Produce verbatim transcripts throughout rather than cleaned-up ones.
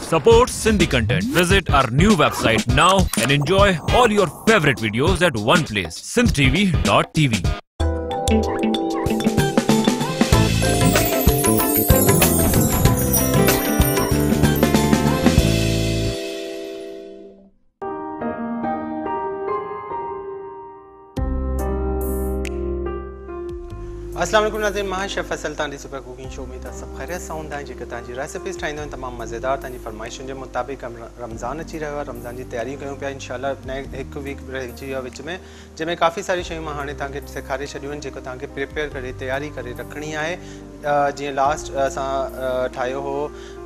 Support Sindhi content. Visit our new website now and enjoy all your favorite videos at one place. sindh t v dot t v. अस्सलाम वालेकुम नाज़रीन, मां chef Faisal तांजी super cooking show में सब खैरियत सां हूंदा जेके तांजी रेसिपीज़ ठाहींदा आहिनि तमामु मज़ेदार तांजी फरमाइशुनि जे मुताबिक़ रमज़ान अची रहियो आहे। रमज़ान जी तयारियूं कयूं पिया इंशाल्लाह। नए हिकु वीक रहिजी वियो आहे विच में, जंहिंमें काफ़ी सारी शयूं मां हाणे तव्हांखे सेखारे छॾियूं आहिनि जेको तव्हांखे प्रिपेयर करे तयारी करे रखणी आहे। जीअं लास्ट असां ठाहियो हो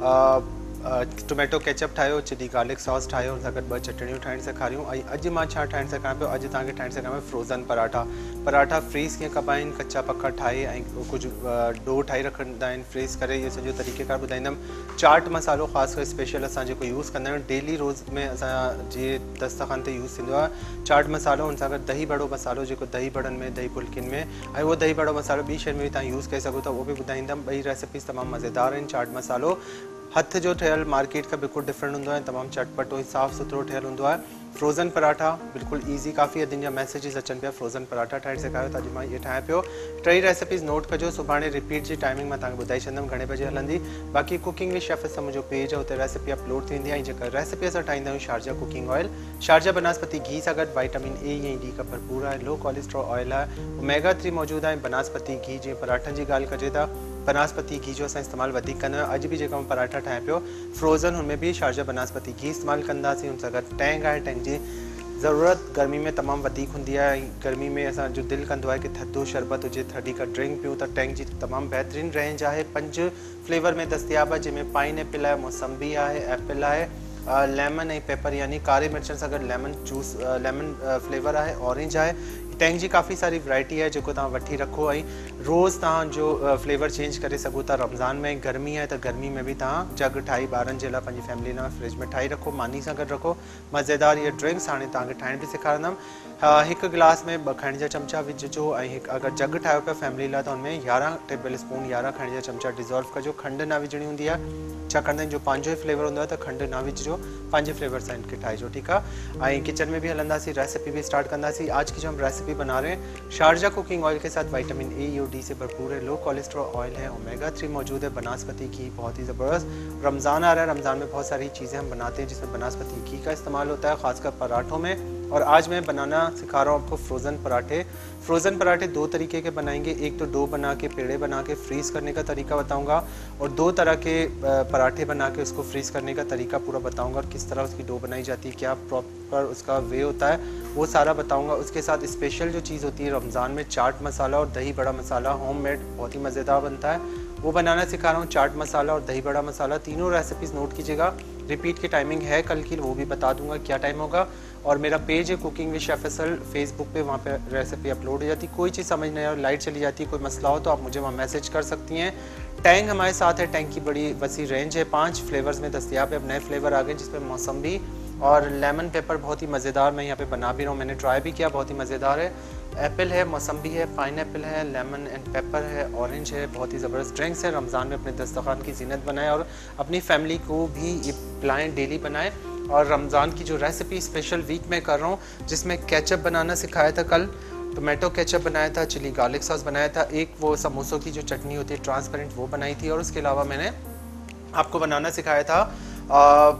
टोमेटो केचप ठाहियो, चिली गार्लिक सॉस ठाहियो, हुन सां गॾु ॿ चटणियूं ठाहिणु सेखारियूं। ऐं अॼु मां छा ठाहिणु सेखारियां पियो, अॼु तव्हांखे ठाहिणु सेखारियां पियो फ्रोज़न पराठा। पराठा फ्रीज़ कीअं कबा आहिनि, कचा पका ठाहे ऐं कुझु डो ठाहे रखंदा आहिनि फ्रीज़ करे, इहो सॼो तरीक़ेकार ॿुधाईंदमि। चाट मसालो ख़ासि करे स्पेशल असां जेको यूज़ कंदा आहियूं डेली रोज़ में असां जीअं दस्तरख़ान ते यूज़ थींदो आहे चाट मसालो, हुन सां गॾु दही बड़ो मसालो जेको दही बड़नि में दही फुल्कियुनि में, ऐं उहो दही बड़ो मसालो ॿी शयुनि में बि तव्हां यूज़ करे सघो था, उहो बि ॿुधाईंदमि। ॿई रेसिपीज़ तमामु मज़ेदार आहिनि। चाट मसालो हथ जो ठहियल मार्केट खां बिल्कुलु डिफरेंट हूंदो आहे, तमामु चटपटो ऐं साफ़ु सुथिरो ठहियल हूंदो आहे। फ्रोज़न पराठा बिल्कुलु ईज़ी, काफ़ी अदनि जा मैसेजेस अचनि पिया फ्रोज़न पराठा ठाहिणु सेखारियो त अॼु मां इहे ठाहियां पियो। टई रेसिपीज़ नोट कजो, सुभाणे रिपीट जी टाइमिंग मां तव्हांखे ॿुधाए छॾंदमि घणे बजे हलंदी। बाक़ी कुकिंग विद शेफ सां मुंहिंजो पेज आहे, हुते रेसिपी अपलोड थी वेंदी आहे। ऐं जेका रेसिपी असां ठाहींदा आहियूं शारजा कुकिंग ऑयल, शारजा बनास्पति घी सां गॾु वाइटामिन ए ऐं डी का भरपूर आहे, लो कोलेस्ट्रॉल ऑयल आहे, ओमेगा थ्री मौजूदु आहे। बनास्पति घी जीअं पराठनि जी ॻाल्हि कजे था, बनास्पति घी जो असां इस्तेमालु वधीक कंदा आहियूं। अॼु बि जेका मां पराठा ठाहियां पियो फ्रोज़न, हुनमें बि शारजा बनास्पति घी इस्तेमालु कंदासीं। हुन सां गॾु टैंग आहे, टैंग जी ज़रूरत गर्मी में तमामु वधीक हूंदी आहे। गर्मी में असांजो दिलि कंदो आहे कि थधो शरबत हुजे, थधी का ड्रिंक पियूं त टैंग जी तमामु बहितरीनु रेंज आहे। पंज फ्लेवर में दस्तियाबु आहे, जंहिंमें पाइन एपल आहे, मौसम्बी आहे, एपल आहे, लेमन ऐं पेपर यानी कारे मिर्चनि सां गॾु लेमन जूस लेमन फ्लेवर आहे, ऑरेंज आहे। टैंग जी काफ़ी सारी वैरायटी आहे जेको तव्हां वठी रखो ऐं रोज़ तव्हांजो फ्लेवर चेंज करे सघो था। रमज़ान में गर्मी आहे त गर्मी में बि तव्हां जग ठाही ॿारनि जे लाइ पंहिंजी फैमिली लाइ फ्रिज में ठाही रखो, मानी सां गॾु रखो। मज़ेदार इहे ड्रिंक्स हाणे तव्हांखे ठाहिण बि सेखारींदमि। हिकु गिलास में ॿ खाइण जा चमचा विझिजो ऐं हिकु अगरि जग ठाहियो पिया फैमिली लाइ त हुनमें यारहं टेबल स्पून यारहं खाइण जा चमचा डिज़ोल्व कजो। खंडु न विझणी हूंदी आहे छाकाणि त जो पंहिंजो ई फ्लेवर हूंदो आहे त खंडु न विझिजो, पंहिंजे फ्लेवर सां इनखे ठाहिजो, ठीकु आहे। ऐं किचन में भी हलंदासीं, रेसिपी भी स्टार्ट कंदासीं। आज की जो हम रेसिपी बना रहे हैं शारजा कुकिंग ऑयल के साथ विटामिन ए और डी से भरपूर है, लो कोलेस्ट्रॉल ऑयल है, ओमेगा थ्री मौजूद है, बनास्पति घी बहुत ही ज़बरदस्त। रमज़ान आ रहा है, रमज़ान में बहुत सारी चीज़ें हम बनाते हैं जिसमें बनास्पति घी का इस्तेमाल होता है, खासकर पराठों में। और आज मैं बनाना सिखा रहा हूँ आपको फ्रोज़न पराठे। फ्रोज़न पराठे दो तरीके के बनाएंगे, एक तो डो बना के पेड़े बना के फ्रीज़ करने का तरीका बताऊंगा, और दो तरह के पराठे बना के उसको फ्रीज़ करने का तरीका पूरा बताऊंगा, और किस तरह उसकी डो बनाई जाती है, क्या प्रॉपर उसका वे होता है, वो सारा बताऊंगा। उसके साथ स्पेशल जो चीज़ होती है रमज़ान में, चाट मसाला और दही बड़ा मसाला होममेड बहुत ही मज़ेदार बनता है, वो बनाना सिखा रहा हूँ। चाट मसाला और दही बड़ा मसाला तीनों रेसिपीज़ नोट कीजिएगा। रिपीट की टाइमिंग है कल की, वो भी बता दूंगा क्या टाइम होगा। और मेरा पेज है cooking with chef Faisal Facebook पे, वहाँ पे रेसिपी अपलोड हो जाती है। कोई चीज़ समझ नहीं आए, लाइट चली जाती है, कोई मसला हो तो आप मुझे वहाँ मैसेज कर सकती हैं। टैंग हमारे साथ है, टैंग की बड़ी वसी रेंज है, पांच फ्लेवर्स में दस्तियाब है। अब नए फ्लेवर आ गए जिसमें मौसम्बी और लेमन पेपर बहुत ही मज़ेदार, मैं यहाँ पे बना भी रहा हूँ, मैंने ट्राई भी किया, बहुत ही मज़ेदार है। एप्पल है, मौसम्बी है, पाइन एप्पल है, लेमन एंड पेपर है, ऑरेंज है, बहुत ही ज़बरदस्त ड्रिंक्स है। रमज़ान में अपने दस्तरखान की जीनत बनाएं और अपनी फैमिली को भी ये पिलाएँ, डेली बनाएं। और रमज़ान की जो रेसिपी स्पेशल वीक में कर रहा हूँ, जिसमें केचप बनाना सिखाया था कल, टोमेटो केचप बनाया था, चिली गार्लिक सॉस बनाया था, एक वो समोसों की जो चटनी होती है ट्रांसपेरेंट वो बनाई थी, और उसके अलावा मैंने आपको बनाना सिखाया था आ,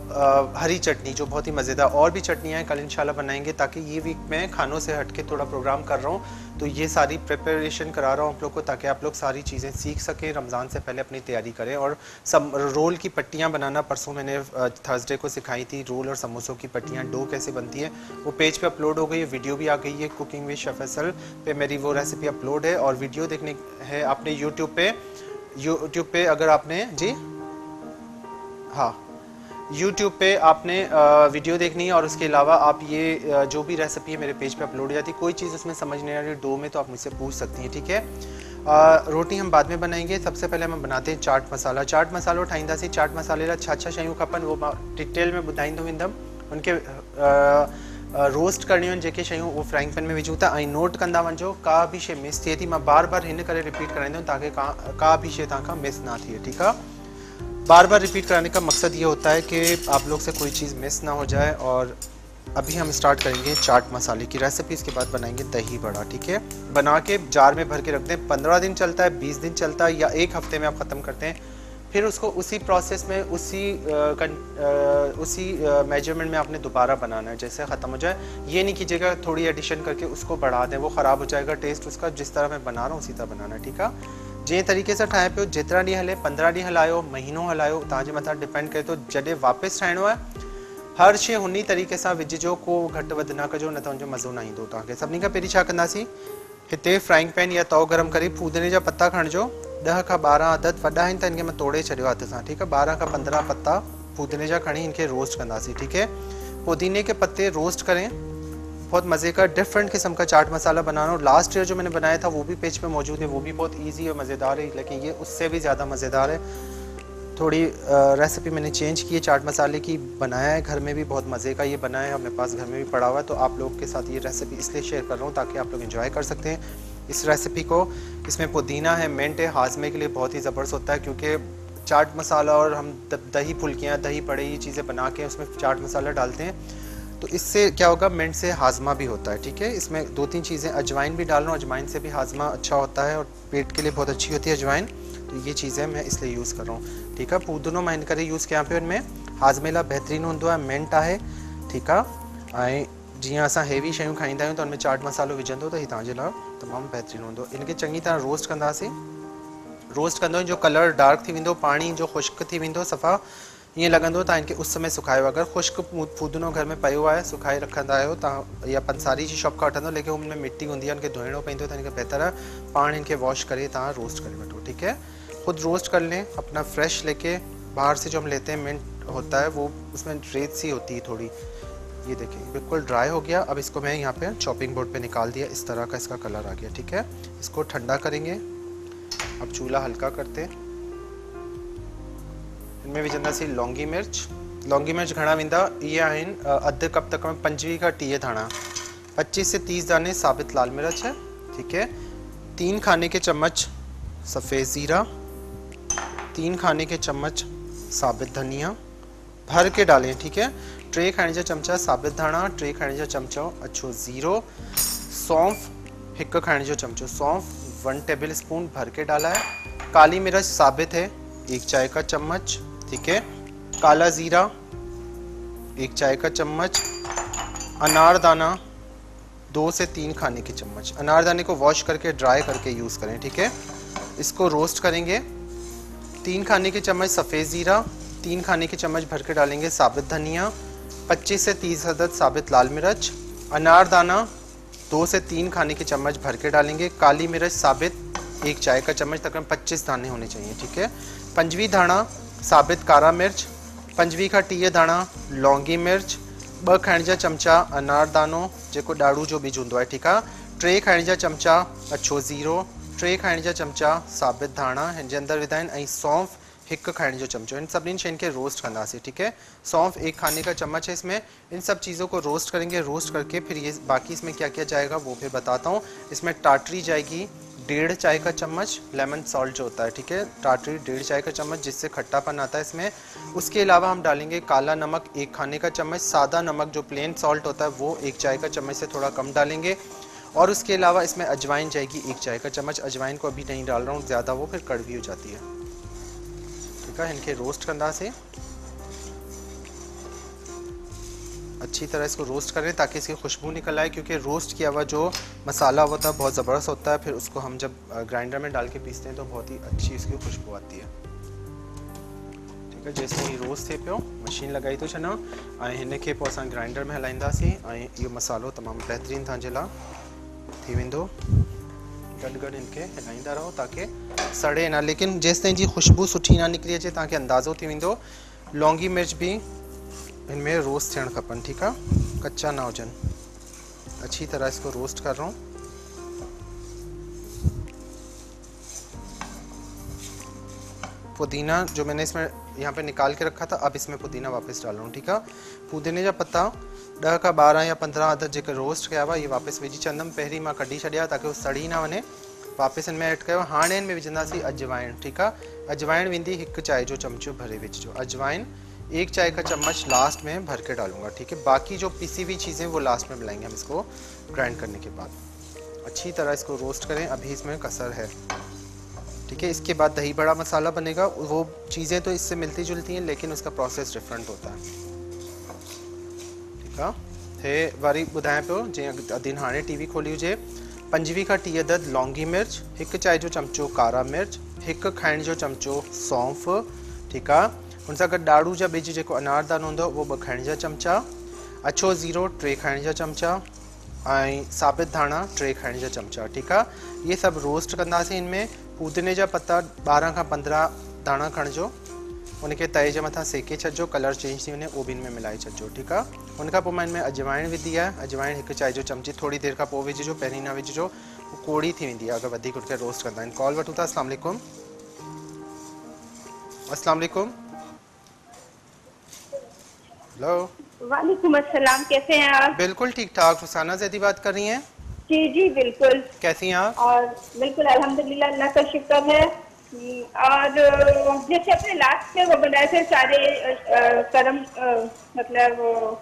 आ, हरी चटनी जो बहुत ही मज़ेदार। और भी चटनियाँ हैं, कल इंशाल्लाह बनाएंगे, ताकि ये वीक में खानों से हट के थोड़ा प्रोग्राम कर रहा हूँ, तो ये सारी प्रिपरेशन करा रहा हूँ आप लोग को, ताकि आप लोग सारी चीज़ें सीख सकें, रमज़ान से पहले अपनी तैयारी करें। और सब रोल की पट्टियाँ बनाना परसों मैंने थर्सडे को सिखाई थी, रोल और समोसों की पट्टियाँ डो कैसे बनती हैं, वो पेज पे अपलोड हो गई है, वीडियो भी आ गई है कुकिंग विद शेफ फैसल पे, मेरी वो रेसिपी अपलोड है। और वीडियो देखने है आपने यूट्यूब पे, यूट्यूब पे अगर आपने जी हाँ यूट्यूब पे आपने वीडियो देखनी है, और उसके अलावा आप ये जो भी रेसिपी है मेरे पेज पे अपलोड हो जाती है। कोई चीज़ उसमें समझ नहीं आ रही डो में तो आप मुझसे पूछ सकती हैं, ठीक है। आ, रोटी हम बाद में बनाएंगे, सबसे पहले हम बनाते हैं चाट मसाला। चाट मसालो ठाहींदासीं, चाट मसाले लाइ छा छा शयूं खपनि वो मां डिटेल में ॿुधाईंदो वेंदुमि। उनखे रोस्ट करणियूं आहिनि जेके शयूं, वो फ्राइंग पैन में विझूं था, ऐं नोट कंदा वञिजो का बि शइ मिस थिए थी, मां बार बार हिन करे रिपीट कराईंदुमि ताकि का का बि शइ तव्हां खां मिस ना थिए, ठीकु आहे। बार बार रिपीट कराने का मकसद ये होता है कि आप लोग से कोई चीज़ मिस ना हो जाए। और अभी हम स्टार्ट करेंगे चाट मसाले की रेसिपी, इसके बाद बनाएंगे दही बड़ा। ठीक है, बना के जार में भर के रख दें। पंद्रह दिन चलता है, बीस दिन चलता है, या एक हफ्ते में आप ख़त्म करते हैं। फिर उसको उसी प्रोसेस में उसी आ, कन, आ, उसी मेजरमेंट में आपने दोबारा बनाना है जैसे ख़त्म हो जाए। ये नहीं कीजिएगा थोड़ी एडिशन करके उसको बढ़ा दें, वो ख़राब हो जाएगा टेस्ट उसका। जिस तरह मैं बना रहा हूँ उसी तरह बनाना है। ठीक है, जे तरीके से ठाहे पियो, जेतिरा ॾींहं हले, पंद्रह ॾींहं हलायो, महीनो हलायो, तव्हांजे मथां डिपेंड करे तो। जॾहिं वापसि ठाहिणो आहे हर शइ हुन तरीक़े सां विझिजो, को घटि वधि न कजो, न त हुनजो मज़ो न ईंदो तव्हांखे। सभिनी खां पहिरीं छा कंदासीं, हिते फ्राइंग पैन या तओ गरम करे फूदने जा पत्ता खणिजो। ॾह खां ॿारहं अदद वॾा आहिनि त इनखे मां तोड़े छॾियो हथ सां। ठीकु आहे, ॿारहं खां पंद्रहं पत्ता फूदने जा खणी इनके रोस्ट कंदासीं। ठीक है, पुदीने के पत्ते रोस्ट करें। बहुत मज़े का डिफरेंट किस्म का चाट मसाला बना रहा हूँ। लास्ट ईयर जो मैंने बनाया था वो भी पेज पे मौजूद है, वो भी बहुत ईजी और मज़ेदार है, लेकिन ये उससे भी ज़्यादा मज़ेदार है। थोड़ी रेसिपी मैंने चेंज की है चाट मसाले की, बनाया है घर में भी, बहुत मज़े का ये बनाया है, अपने पास घर में भी पड़ा हुआ है। तो आप लोग के साथ ये रेसिपी इसलिए शेयर कर रहा हूँ ताकि आप लोग एंजॉय कर सकते हैं इस रेसिपी को। इसमें पुदीना है, मिंट है, हाजमे के लिए बहुत ही ज़बरदस्त होता है, क्योंकि चाट मसाला और हम दही फुल्कियाँ, दही बड़े, ये चीज़ें बना के उसमें चाट मसाला डालते हैं, तो इससे क्या होगा, मिंट से हाजमा भी होता है। ठीक है, इसमें दो तीन चीज़ें, अजवाइन भी डाल रहा हूँ, अजवाइन से भी हाजमा अच्छा होता है और पेट के लिए बहुत अच्छी होती है अजवाइन। तो ये चीज़ें मैं इसलिए यूज़ कर रहा हूँ। ठीक है, पूदनो मां इन करे यूज़ कयां पियो, इनमें हाजमे लाइ बहितरीनु हूंदो आहे, मिंट आहे। ठीकु आहे, ऐं जीअं असां हेवी शयूं खाईंदा आहियूं त हुनमें चाट मसालो विझंदो त हीउ तव्हांजे लाइ तमामु बहितरीनु हूंदो। इनखे चङी तरह रोस्ट कंदासीं। रोस्ट कंदो जो कलर डार्क थी वेंदो, पाणी जो ख़ुश्क थी वेंदो, सफ़ा ईअं लॻंदो तव्हां इनखे उस में सुकायो। अगरि ख़ुश्क पूदनो घर में पियो आहे, सुकाए रखंदा आहियो तव्हां, या पंसारी जी शॉप खां वठंदो, लेकिन हुन में मिट्टी हूंदी आहे, उनखे धोइणो पवंदो, त इनखे बहितर आहे पाण इनखे वॉश करे तव्हां रोस्ट करे वठो। ठीक है, खुद रोस्ट कर लें अपना फ्रेश लेके। बाहर से जो हम लेते हैं मिंट होता है वो उसमें रेत सी होती है थोड़ी। ये देखिए बिल्कुल ड्राई हो गया। अब इसको मैं यहाँ पे चॉपिंग बोर्ड पे निकाल दिया, इस तरह का इसका कलर आ गया। ठीक है, इसको ठंडा करेंगे। अब चूल्हा हल्का करते, इनमें विझंदासीं लौंगी मिर्च। लौंगी मिर्च घणा वेंदा, ये आहिनि अधु कप तक में पंजवीह खां टीह धाणा, पच्चीस से तीस दाने साबित लाल मिर्च है। ठीक है, तीन खाने के चम्मच सफ़ेद ज़ीरा, तीन खाने के चम्मच साबित धनिया भर के डालें। ठीक है, टे खाने जा चमचा साबित धाणा, टे खाने जा चमचो अछो ज़ीरो, सौंफ एक खाने जो चमचो सौंफ, वन टेबल स्पून भर के डाला है। काली मिर्च साबित है एक चाय का चम्मच। ठीक है, काला ज़ीरा एक चाय का चम्मच, अनारदाना दो से तीन खाने के चम्मच। अनारदाने को वॉश करके ड्राई करके यूज़ करें। ठीक है, इसको रोस्ट करेंगे। तीन खाने के चम्मच सफ़ेद ज़ीरा, तीन खाने के चम्मच भर के डालेंगे साबित धनिया, पच्चीस से तीस अदद साबित लाल मिर्च, अनारदाना दो से तीन खाने के चम्मच भर के डालेंगे, काली मिर्च साबित एक चाय का चम्मच, तकरीबन पच्चीस दाने होने चाहिए। ठीक है, पंजवी धाणा साबित कारा मिर्च, पंजवी का टीह धाणा लौंगी मिर्च, ब खाइण जा चमचा अनारदानो जेको ॾाढ़ू जो बीज हूंदो आहे। ठीक आहे, टे खाइण जा चमचा अछो ज़ीरो, टे खाइण जा चमचा साबित धाणा हिन जे अंदरि विधा आहिनि, ऐं सौंफ एक खाने जो चमचो। इन सभिनी शयुनि खे रोस्ट कंदासीं। ठीक है, सौंफ एक खाने का चम्मच है इसमें। इन सब चीज़ों को रोस्ट करेंगे। रोस्ट करके फिर ये बाकी इसमें क्या क्या जाएगा वो फिर बताता हूँ। इसमें टाटरी जाएगी डेढ़ चाय का चम्मच, लेमन सॉल्ट जो होता है। ठीक है, टाटरी डेढ़ चाय का चम्मच, जिससे खट्टापन आता है इसमें। उसके अलावा हम डालेंगे काला नमक एक खाने का चम्मच, सादा नमक जो प्लेन सॉल्ट होता है वो एक चाय का चम्मच से थोड़ा कम डालेंगे। और उसके अलावा इसमें अजवाइन जाएगी एक चाय का चम्मच। अजवाइन को अभी नहीं डाल रहा हूँ ज़्यादा, वो फिर कड़वी हो जाती है। ठीक है, इनके रोस्ट कंदा से अच्छी तरह इसको रोस्ट करें ताकि इसकी खुशबू निकल आए, क्योंकि रोस्ट किया हुआ जो मसाला होता है बहुत ज़बरदस्त होता है। फिर उसको हम जब ग्राइंडर में डाल के पीसते हैं तो बहुत ही अच्छी इसकी खुशबू आती है। ठीक है, जैसे ही रोस्ट थे पियो मशीन लगाई तो छना ऐं हिन खे पोइ असां ग्राइंडर में हलाईंदासीं ऐं इहो मसालो तमामु बहितरीनु तव्हांजे लाइ थी वेंदो। गॾु गॾु इनके हिलाईंदा रहो ताकि सड़े ना, लेकिन जेसि ताईं जी खुशबू सुठी ना निकिरी अचे तव्हांखे अंदाज़ो थी वेंदो। लौंगी मिर्च भी इनमें रोस्ट थियणु खपनि। ठीक है, कच्चा ना हुजनि। अच्छी तरह इसको रोस्ट कर रहा हूँ। पुदीना जो मैंने इसमें यहाँ पे निकाल के रखा था, अब इसमें पुदीना वापस डाल रहा हूँ। ठीक है, पुदीने जा पत्ता ॾह खां ॿारहं या पंद्रहं अदद जेके रोस्ट किया हुआ ये वापस विझी छॾंदमि। पहिरीं मां कढी छॾिया ताकि वो सड़ी ना वञे। वापस इनमें ऐड कयो। हाणे इनमें विझंदासीं अजवाइन। ठीकु आहे, अजवाइन वेंदी हिकु चाय जो चमचो भरे विझिजो। अजवाइन एक चाय का चम्मच लास्ट में भर के डालूंगा। ठीक है, बाकी जो पिसी हुई चीज़ें वो लास्ट में मिलाएंगे हम इसको ग्राइंड करने के बाद। अच्छी तरह इसको रोस्ट करें, अभी इसमें कसर है। ठीक है, इसके बाद दही बड़ा मसाला बनेगा। वो चीज़ें तो इससे मिलती जुलती हैं लेकिन उसका प्रोसेस डिफरेंट होता है। ठीक है, हे वरी ॿुधायां पियो जीअं अदीन हाणे टीवी खोली हुजे। पंजवीह खां टीह अदद लौंगी मिर्च, हिकु चाय जो चमचो कारा मिर्च, हिकु खाइण जो चमचो सौंफ। ठीकु आहे, हुन सां गॾु ॾाढ़ू जा ॿिज जेको अनारदानो हूंदो उहो ॿ खाइण जा चमचा, अछो ज़ीरो टे खाइण जा चमचा ऐं साबित धाणा टे खाइण जा चमचा। ठीकु आहे, इहे सभु रोस्ट कंदासीं। इनमें पुदीने जा पत्ता ॿारहं खां पंद्रहं दाणा खणिजो, उनखे तए जे मथां सेके छॾिजो, कलर चेंज थी वञे उहो बि इनमें मिलाए छॾिजो। ठीकु आहे, उनखां पोइ मां इनमें अजवाइण विधी आहे। अजवाइण हिकु चांहि जो चमची थोरी देरि खां पोइ विझिजो, पहिरीं न विझिजो, उहा कोड़ी थी वेंदी आहे अगरि वधीक उनखे रोस्ट कंदा आहिनि। कॉल वठूं था। अस्सलाम वालेकुम। अस्सलाम वालेकुम। हेलो। वालेकुम अस्सलाम, कैसे हैं आप? बिल्कुल ठीक ठाक। रुसाना ज़ैदी बात कर रही हैं? जी जी बिल्कुल। कैसी हैं आप? और बिल्कुल अल्हम्दुलिल्लाह, अल्लाह का शुक्र है। और जैसे अपने लास्ट में वो बनाए थे सारे करम, मतलब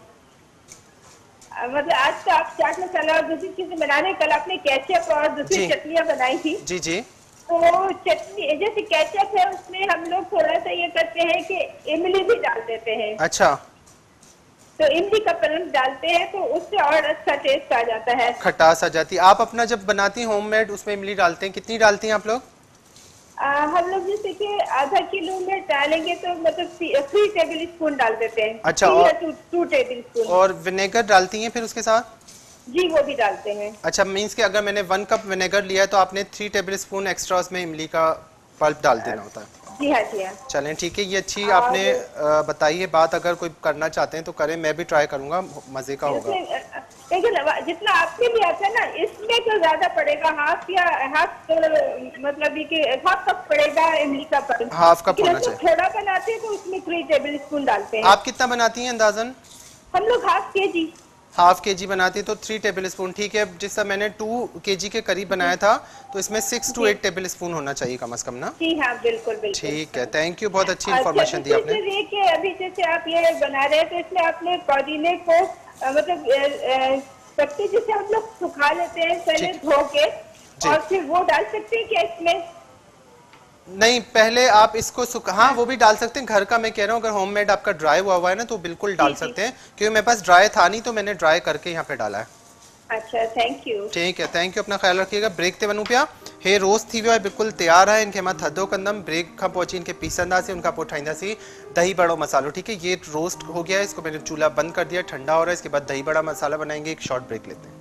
मतलब आज तो आप चाट मसाला और दूसरी चीजें बना रहे हैं, कल आपने केचप और दूसरी चटनियाँ बनाई थी। जी जी। तो चटनी जैसे केचप है उसमें हम लोग थोड़ा सा ये करते हैं कि इमली भी डाल देते हैं। अच्छा, तो इमली का पल्प डालते हैं तो उससे और अच्छा टेस्ट आ जाता है, खटास आ जाती है। आप अपना जब बनाती हैं होममेड उसमें इमली डालते हैं, कितनी डालती हैं आप लोग? आ, हम लोग जैसे कि आधा किलो में डालेंगे तो मतलब थ्री टेबल स्पून डाल देते हैं। अच्छा, और टू, टू टेबल स्पून। और विनेगर डालती हैं फिर उसके साथ? जी वो भी डालते हैं। अच्छा, मीन्स कि अगर मैंने वन कप विनेगर लिया है तो आपने थ्री टेबल स्पून एक्स्ट्रा उसमें इमली का पल्प डाल देना होता है। जी हाँ जी हाँ। चलें ठीक है, ये अच्छी आपने बताई है बात। अगर कोई करना चाहते हैं तो करें, मैं भी ट्राई करूंगा, मजे का होगा। लेकिन जितना आपके भी आता है ना, इसमें तो ज्यादा पड़ेगा, हाफ या हाफ तो, मतलब कि हाफ कप पड़ेगा इमली का पल्प। हाफ कप होना चाहिए। थोड़ा बनाते हैं तो उसमें थ्री टेबल स्पून डालते हैं। आप कितना बनाती हैं अंदाजन? हम लोग हाफ के जी हाफ के जी बनाती तो थ्री टेबल स्पून। ठीक है, जिस समय मैंने टू के जी के करीब बनाया था तो इसमें six two eight tablespoon होना चाहिए कम से कम ना। जी हाँ बिल्कुल बिल्कुल। ठीक है, थैंक यू, बहुत अच्छी इन्फॉर्मेशन दी आपने। देखिए अभी जैसे आप ये बना रहे हैं तो इसमें आपने पुदीने को मतलब पत्ते जैसे हम लोग सुखा लेते हैं पहले धो के, और फिर वो डाल सकते हैं क्या इसमें? नहीं, पहले आप इसको सुखा, हाँ वो भी डाल सकते हैं। घर का मैं कह रहा हूँ, अगर होममेड आपका ड्राई हुआ हुआ है ना तो बिल्कुल डाल सकते हैं, क्योंकि मेरे पास ड्राई था नहीं तो मैंने ड्राई करके यहाँ पे डाला है। अच्छा, थैंक यू। ठीक है, थैंक यू, अपना ख्याल रखिएगा। ब्रेक ते वनूं पिया। हे रोस्ट थी वियो आहे, बिल्कुल तैयार है। इनके मां थधो कंदमि, ब्रेक खां पोइ अची इनके पीसंदासीं, उनखां पोइ ठाहींदासीं दही बड़ो मसालो। ठीक है, ये रोस्ट हो गया है, इसको मैंने चूल्हा बंद कर दिया, ठंडा हो रहा है। इसके बाद दही बड़ा मसाला बनाएंगे। एक शॉर्ट ब्रेक लेते हैं।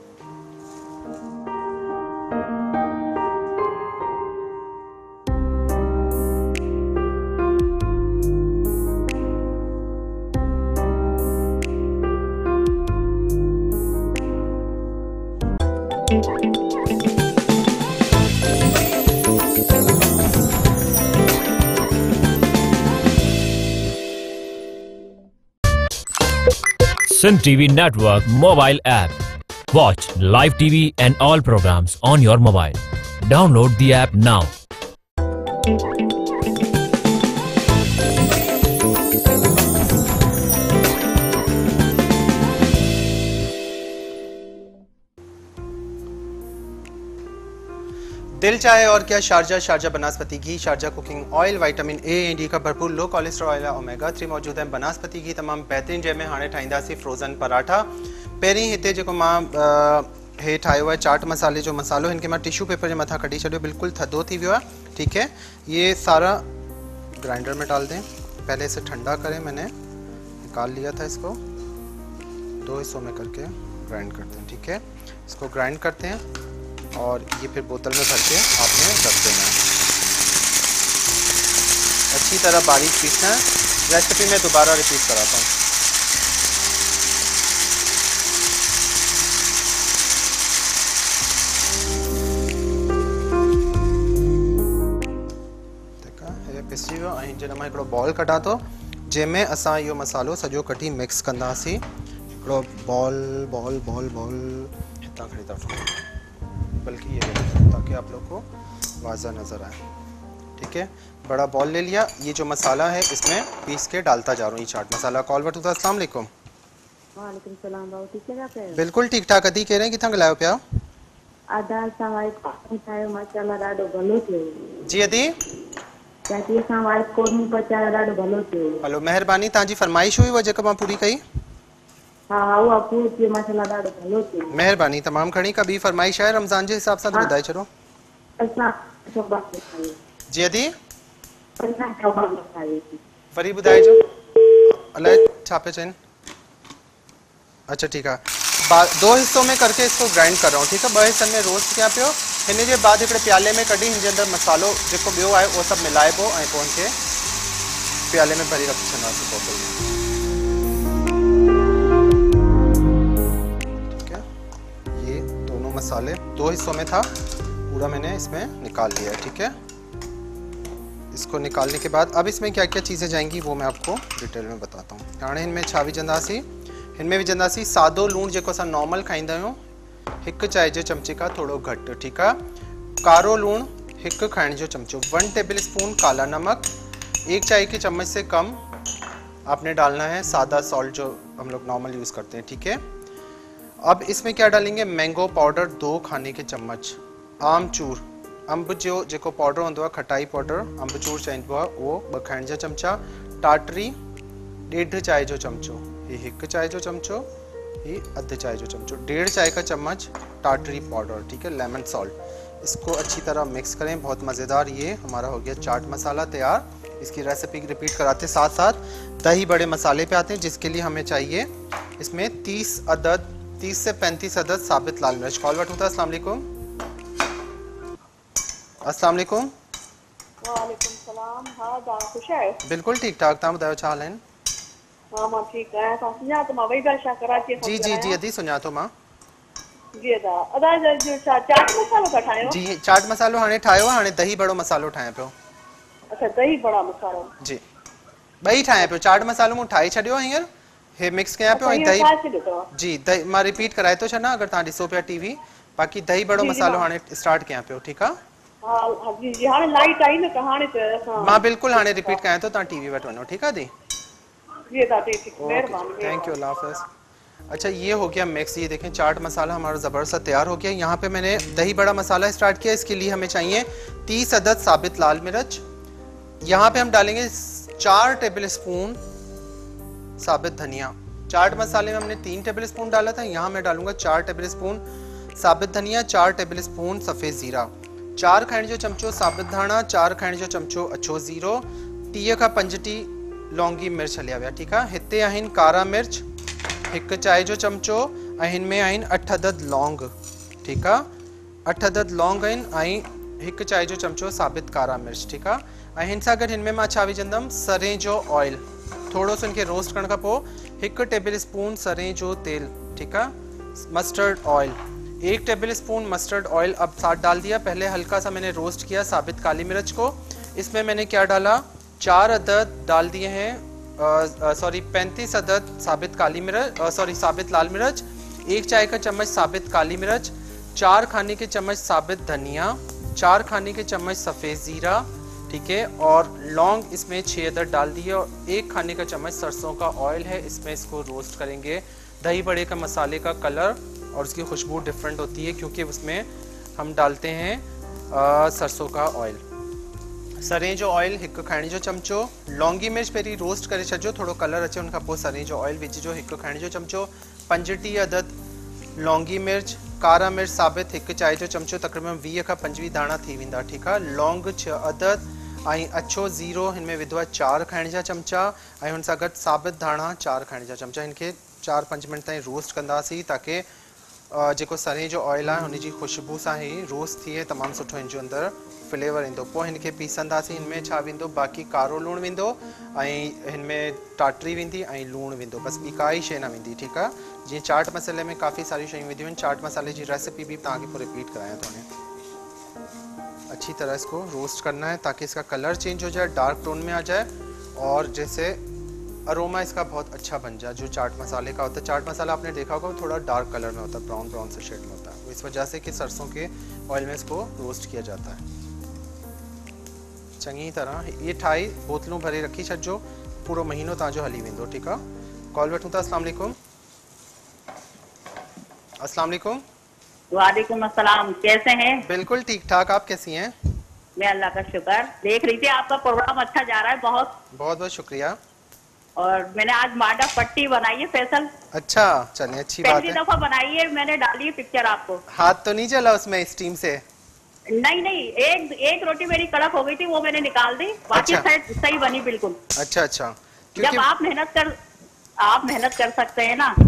Sindh T V Network mobile app. Watch live T V and all programs on your mobile. Download the app now. दिल चाहे और क्या, शारजा शारजा बनास्पति घी, Sharjah cooking oil, vitamin A and D का भरपूर low cholesterol oil, omega three मौजूद है। बनास्पति घी तमाम बेहतरीन। जंहिंमें हाणे ठाहींदासीं फ्रोज़न पराठा। पहिरीं हिते जेको मां हे ठाहियो आहे चाट मसाले जो मसालो, हिनखे मां टिश्यू पेपर जे मथां कढी छॾियो, बिल्कुल थधो थी वियो आहे। ठीक है, ये सारा ग्राइंडर में डाल दें। पहले इसे ठंडा करें, मैंने निकाल लिया था इसको, दो हिस्सों में करके ग्राइंड करते हैं। ठीक है, इसको ग्राइंड करते हैं और ये फिर बोतल में भर के आपने रख देना है। अच्छी तरह बारीक पीसना है। रेसिपी में दोबारा रिपीट कराता हूँ। पिसी वियो ऐं जॾहिं मां हिकिड़ो बॉल कढां थो, जंहिंमें असां इहो मसालो सॼो कढी मिक्स कंदासीं। हिकिड़ो बॉल बॉल बॉल बॉल हितां खणी था वठूं। बल्कि ये ताकि आप लोग को वाज़ा नज़र आए। ठीक है, बड़ा बॉल ले लिया। ये जो मसाला है इसमें पीस के डालता जा रहा हूँ, ये चाट मसाला। कॉल बटू था। अस्सलाम वालेकुम। वालेकुम सलाम बाबू, ठीक है क्या? बिल्कुल ठीक ठाक। अदी कह रहे हैं कितना गलायो पिया? आधा सवाई पचायो माशाल्लाह ॾाढो भलो थियो। जी अदी चाची असां वाइट कोर्न पचायो ॾाढो भलो थियो। हलो महिरबानी, तव्हांजी फरमाइश हुई वह जेका मां पूरी कई। हा हा उहा पूरी थी माशाल्लाह ॾाढो भलो थियो। महिरबानी तमाम घणी। का ॿी फरमाइश आहे रमज़ान जे हिसाब सां त ॿुधाए छॾो। असां कबाब खाई। जी अदी असां कबाब खाई। वरी ॿुधाइजो अलाए छा पे चइनि। अच्छा ठीक है, दो हिस्सों में करके इसको ग्राइंड कर रहा हूँ। ठीक है, ॿ हिस्सनि में रोस्ट कयां पियो। हिन जे बाद हिकिड़े प्याले में कढी हिन जे अंदरि मसालो जेको ॿियो आहे उहो सभु मिलाए पोइ ऐं पोइ हिनखे प्याले में भरी रखी छॾंदासीं बोतल में। ठीक है, ये दोनों मसाले दो हिस्सों में था, पूरा मैंने इसमें निकाल लिया है। ठीक है, इसको निकालने के बाद अब इसमें क्या क्या चीज़ें जाएंगी वो मैं आपको डिटेल में बताता हूँ। हाणे इनमें छा विझंदासीं? इनमें विझंदासीं सादो लूण जेको असां नॉर्मल खाईंदा आहियूं, हिकु चाय जे चमचे का थोड़ो घटि। ठीक है, कारो लूण हिकु खाइण जो चमचो, वन टेबल स्पून काला नमक, एक चाय के चम्मच से कम आपने डालना है सादा सॉल्ट जो हम लोग नॉर्मल यूज़ करते हैं। ठीक है, अब इसमें क्या डालेंगे? मैंगो पाउडर दो खाने के चम्मच, आमचूर अंब जो जेको पाउडर होंदो आहे, खटाई पाउडर अंबचूर चइबो आहे, उहो ॿ खाइण जा चमचा, टाटरी ॾेढ चाय जो चमचो, ये हिकु चाय जो चमचो, ये अध चाय जो चमचो, डेढ़ चाय का चम्मच टाटरी पाउडर। ठीक है, लेमन सॉल्ट। इसको अच्छी तरह मिक्स करें, बहुत मज़ेदार ये हमारा हो गया चाट मसाला तैयार। इसकी रेसिपी रिपीट कराते साथ साथ दही बड़े मसाले पे आते हैं, जिसके लिए हमें चाहिए इसमें तीस अदद तीस से पैंतीस अदद साबित लाल मिर्च। कॉल वठूं था। अस्सलाम वालेकुम। अस्सलाम वालेकुम। वालेकुम सलाम। हाँ दा खुश है? बिल्कुल ठीक ठाक। तव्हां ॿुधायो छा हाल आहिनि? हाँ मां ठीक आहियां। तव्हां सुञा त मां वही बादशाह कराची जी जी जी अदी सुञा थो मां। जी अदा अदा जो छा चाट मसालो था ठाहियो? जी चाट मसालो हाणे ठाहियो आहे, हाणे दही बड़ो मसालो ठाहियां पियो। अच्छा दही बड़ा मसालो। जी ॿई ठाहियां पियो। चाट मसालो मूं ठाहे छॾियो आहे हींअर, हे मिक्स कयां पियो ऐं दही जी दही मां रिपीट कराए थो छॾां अगरि तव्हां ॾिसो पिया टीवी। बाक़ी दही बड़ो मसालो हाणे स्टार्ट कयां पियो। ठीकु आहे, हाँ जी जी हाणे लाइट आई न त हाणे त मां बिल्कुल हाणे रिपीट कयां थो, तव्हां टीवी वटि वञो। ठीकु आहे दी? जी अदा ठीक, मेहरबानी। थैंक यू, अल्लाह हाफ़िज़। अच्छा ये हो गया मिक्स। ये देखें चाट मसाला हमारा ज़बरदस्त तैयार हो गया। यहाँ पे मैंने दही बड़ा मसाला स्टार्ट किया। इसके लिए हमें चाहिए तीस अदद साबित लाल मिर्च। यहाँ पे हम डालेंगे चार टेबल स्पून साबित धनिया। चाट मसाले में हमने तीन टेबल स्पून डाला था, यहाँ मैं डालूंगा चार टेबल स्पून साबित धनिया, चार टेबल स्पून सफ़ेद ज़ीरा, चार खाइण जो चमचो साबित धाणा, चार खाइण जो चमचो अछो ज़ीरो, टीह खां पंज टी लौंगी मिर्च हलिया विया। ठीकु आहे, हिते आहिनि कारा मिर्च हिकु चाय जो चमचो ऐं हिन में आहिनि अठ अदद लौंग। ठीकु आहे, अठ अदद लौंग आहिनि ऐं हिकु चाय जो चमचो साबित कारा मिर्च। ठीकु आहे, ऐं हिन सां गॾु हिन में मां छा विझंदमि? सरें जो ऑयल। थोरो सो इनखे रोस्ट करण खां पोइ हिकु टेबल स्पून सरें जो तेल। ठीकु आहे, मस्टर्ड ऑयल एक टेबल स्पून मस्टर्ड ऑयल अब साथ डाल दिया। पहले हल्का सा मैंने रोस्ट किया साबित काली मिर्च को। इसमें मैंने क्या डाला? चार अदद डाल दिए हैं, सॉरी पैंतीस अदद साबित काली मिर्च, सॉरी साबित लाल मिर्च, एक चाय का चम्मच साबित काली मिर्च, चार खाने के चम्मच साबित धनिया, चार खाने के चम्मच सफ़ेद ज़ीरा। ठीक है, और लौंग इसमें छः अदद डाल दिए और एक खाने का चम्मच सरसों का ऑयल है। इसमें इसको रोस्ट करेंगे। दही बड़े का मसाले का कलर और उसकी खुशबू डिफरेंट होती है क्योंकि उसमें हम डालते हैं आ, सरसों का ऑयल। सरें जो ऑयल हिकु खाइण जो चमचो, लौंगी मिर्च पहिरीं रोस्ट करे छॾिजो, थोरो कलर अचे, उनखां पोइ सरें जो ऑयल विझिजो हिकु खाइण जो चमचो, पंजटीह अदद लौंगी मिर्च, कारा मिर्च साबित हिकु चाय जो चमचो, तक़रीबन वीह खां पंजवीह दाणा थी वेंदा। ठीकु आहे, लौंग छह अदद ऐं अछो ज़ीरो हिन में विधो आहे चार खाइण जा चमचा ऐं हुन सां गॾु साबित धाणा चार खाइण जा चमचा। हिनखे चार पंज मिनट ताईं रोस्ट कंदासीं ताकी जेको सरें जो ऑयल आहे हुनजी खुशबू सां ई रोस्ट थिए, तमामु सुठो हिन जो अंदरि फ्लेवर ईंदो। पोइ हिनखे पीसंदासीं। हिन में छा वेंदो? बाक़ी कारो लूणु वेंदो ऐं हिन में टाटरी वेंदी ऐं लूणु वेंदो, बसि ॿी काई शइ न वेंदी। ठीकु आहे, जीअं चाट मसाले में काफ़ी सारी शयूं विधियूं आहिनि। चाट मसाले जी रेसिपी भी तव्हांखे पोइ रिपीट करायां थो। हाणे अच्छी तरह इसको रोस्ट करना है ताकि इसका कलर चेंज हो जाए, डार्क टोन में आ जाए और जैसे अरोमा इसका बहुत अच्छा बन जाए। जो चाट मसाले का होता है, चाट मसाला आपने देखा होगा थोड़ा डार्क कलर में होता है, ब्राउन ब्राउन से शेड में होता है, इस वजह से कि सरसों के ऑयल में इसको रोस्ट किया जाता है चंगी तरह। ये ठाई बोतलों भरे रखी छो पूरो महीनों ताजो हली वेंदो। ठीक है, कॉल वठूं था। अस्सलाम वालेकुम। अस्सलाम वालेकुम। वालेकुम अस्सलाम, कैसे हैं? बिल्कुल ठीक ठाक, आप कैसी हैं? मैं अल्लाह का शुक्र, देख रही थी आपका प्रोग्राम अच्छा जा रहा है, बहुत बहुत बहुत शुक्रिया। और मैंने आज माडा पट्टी बनाई है स्पेशल। अच्छा, चलिए अच्छी बात है। पहली दफा बनाई है मैंने, डाली है पिक्चर आपको। हाथ तो नहीं चला उसमें स्टीम से? नहीं नहीं, एक एक रोटी मेरी कड़क हो गई थी, वो मैंने निकाल दी, बाकी अच्छा। सही सही बनी बिल्कुल। अच्छा अच्छा, जब आप मेहनत कर आप मेहनत कर सकते हैं ना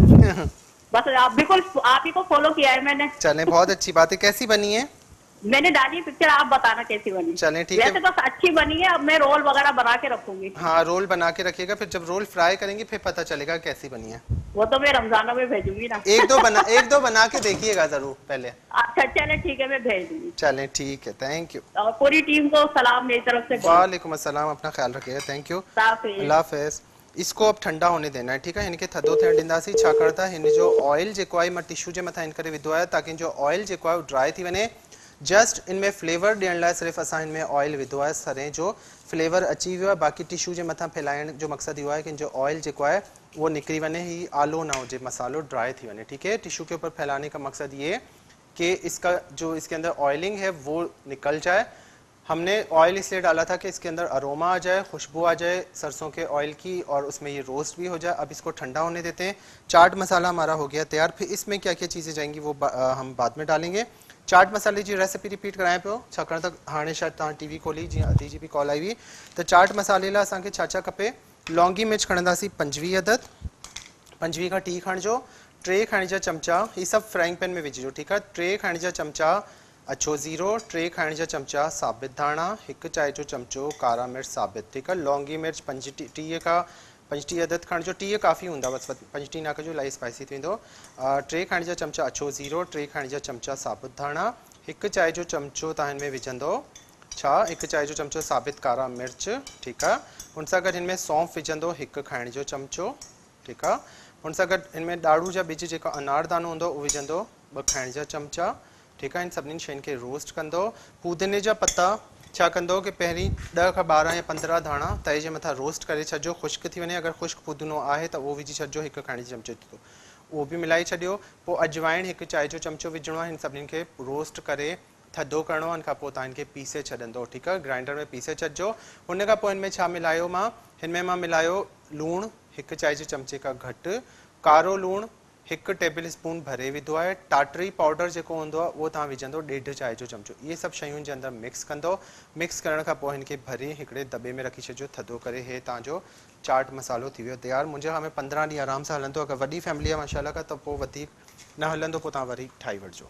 बस आप बिल्कुल आप ही को फॉलो किया है मैंने। चलें, बहुत अच्छी बात है। कैसी बनी है? मैंने डाली पिक्चर, आप बताना कैसी बनी। चलें ठीक है। वैसे बस अच्छी बनी है, अब मैं रोल वगैरह बना के रखूंगी। हाँ, रोल बना के रखिएगा, फिर जब रोल फ्राई करेंगे फिर पता चलेगा कैसी बनी है। वो तो मैं रमजानों में भेजूंगी ना। एक दो बना एक दो बना के देखिएगा जरूर पहले। अच्छा चले ठीक है, मैं भेज दूंगी। चलें ठीक है, थैंक यू। और पूरी टीम को सलाम मेरी तरफ से। वालेकुम अस्सलाम, अपना ख्याल रखिएगा। थैंक यू, अल्लाह हाफिज़। इसको अब ठंडा होने देना है। ठीक है, इनके थदो थियण ॾींदासीं। छा करता हिन जो ऑयल जेको आहे मां टिश्यू जे मथां इन करे विधो आहे ताकि जो ऑयल जेको आहे ड्राई थी वञे। जस्ट इनमें फ्लेवर ॾियण लाइ सिर्फ़ु असां इनमें ऑयल विधो आहे, सरें जो फ्लेवर अची वियो आहे। बाक़ी टिश्यू जे मथां फैलाइण जो मक़सदु इहो आहे कि जो ऑयल जेको आहे वो निकिरी वञे, ही आलो ना हुजे, मसालो ड्राई थी वञे। ठीक है, टिश्यू के ऊपर फैलाने का मकसद ये कि इसका जो इसके अंदर ऑयलिंग है वो निकल जाए। हमने ऑयल इसलिए डाला था कि इसके अंदर अरोमा आ जाए, खुशबू आ जाए सरसों के ऑयल की, और उसमें ये रोस्ट भी हो जाए। अब इसको ठंडा होने देते हैं। चाट मसाला हमारा हो गया तैयार। फिर इसमें क्या क्या चीज़ें जाएंगी वो बा, आ, हम बाद में डालेंगे। चाट मसाले जी रेसिपी रिपीट कराएं पियो, छाकाणि त हाणे शायदि तव्हां टीवी खोली, जीअं अदी जी बि कॉल आई हुई। त चाट मसाले लाइ असांखे छा छा खपे? लौंगी मिर्च खणंदासीं पंजवीह अदद, पंजवीह खां टीह खणिजो। टे खाइण जा चमचा, ही सभु फ्राइंग पैन में विझिजो। ठीकु आहे, टे खाइण जा चमचा अछो ज़ीरो, टे खाइण जा चमचा साबित धाणा, हिकु चांहि जो चमचो कारा मिर्च साबित। ठीकु आहे, लौंगी मिर्च पंज टीह खां पंजटीह अदद खणिजो, टीह काफ़ी हूंदा, बसि पंजटीह न कजो, इलाही स्पाइसी थी वेंदो। टे खाइण जा चमचा अछो ज़ीरो, टे खाइण जा चमचा साबित धाणा, हिकु चांहि जो चमचो तव्हां हिन में विझंदो छा, हिकु चांहि जो चमचो साबित कारा मिर्च। ठीकु आहे, हुन सां गॾु हिन में सौंफ विझंदो हिकु खाइण जो चमचो। ठीकु आहे, हुन सां गॾु हिन में ॾाढ़ू जा ॿिज जेका अनारदानो हूंदो उहो विझंदो ॿ खाइण जा चमचा। ठीकु आहे, इन सभिनी शयुनि खे रोस्ट कंदो। पुदीने जा पत्ता छा कंदो कि पहिरीं ॾह खां ॿारहं या पंद्रहं धाणा तए जे मथां रोस्ट करे छॾिजो, ख़ुश्क थी वञे। अगरि ख़ुश्क पुदीनो आहे त उहो विझी छॾिजो, हिकु खाइण जो चमचो थींदो, उहो बि मिलाए छॾियो। पोइ अजवाइण हिकु चांहि जो चमचो विझणो आहे। हिन सभिनीनि खे रोस्ट करे थधो करिणो आहे। हिन खां पोइ तव्हां हिनखे पीसे छॾंदो। ठीकु आहे, ग्राइंडर में पीसे छॾिजो। हुन खां पोइ हिन में छा मिलायो मां? हिन में मां मिलायो लूणु हिकु चांहि जे चमचे खां घटि, कारो लूणु हिकु टेबल स्पून भरे विधो आहे। टाटरी पाउडर जेको हूंदो आहे उहो तव्हां विझंदो ॾेढ चांहि जो चमचो। इहे सभु शयुनि जे अंदरि मिक्स कंदो। मिक्स करण खां पोइ हिनखे भरे हिकिड़े दॿे में रखी छॾिजो थधो करे। हे तव्हांजो चाट मसालो थी वियो तयारु। मुंहिंजे हमें पंद्रहं ॾींहं आराम सां हलंदो। अगरि वॾी फैमिली आहे माशाल्लाह का त पोइ वधीक न हलंदो, पोइ तव्हां वरी ठाहे वठिजो।